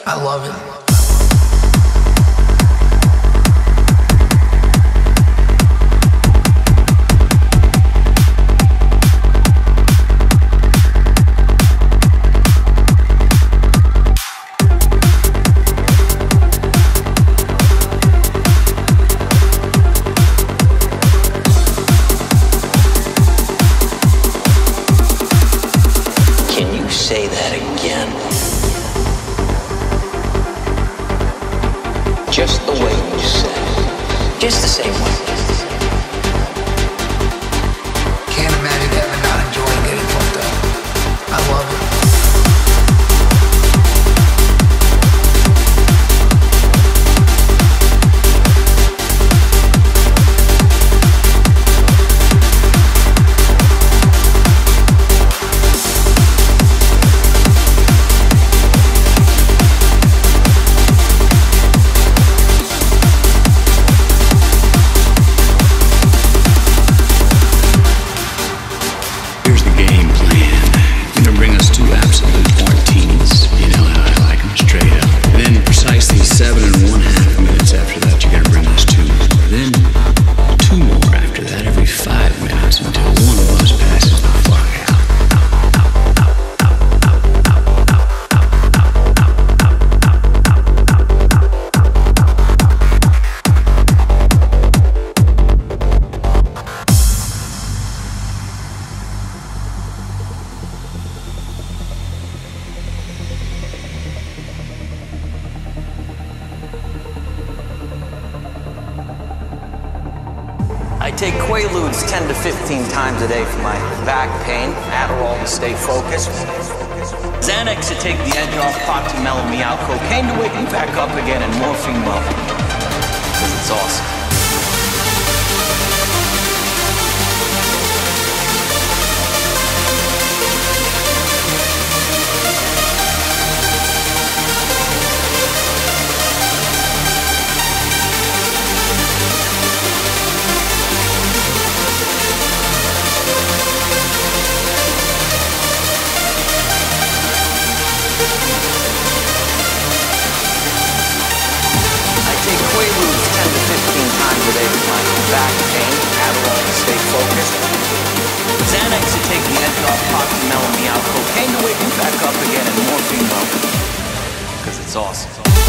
I love it. Say that again. Just the way you said it. Just the same way. Can't imagine ever not enjoying getting fucked up. I love it. I take Quaaludes 10 to 15 times a day for my back pain, Adderall to stay focused, Xanax to take the edge off, pot to mellow me out, cocaine to wake me back up again, and morphine, well, because it's awesome. Quaaludes 10 to 15 times a day for my back pain, Adderall to stay focused, Xanax to take the edge off, pot to mellow me out, cocaine to wake me back up again, and morphine, well, because it's awesome.